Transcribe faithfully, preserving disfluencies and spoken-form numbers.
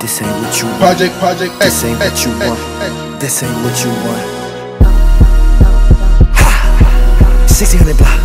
This ain't what you want. Project, project, This ain't what you want. This ain't what you want. Ha! sixteen hundred block.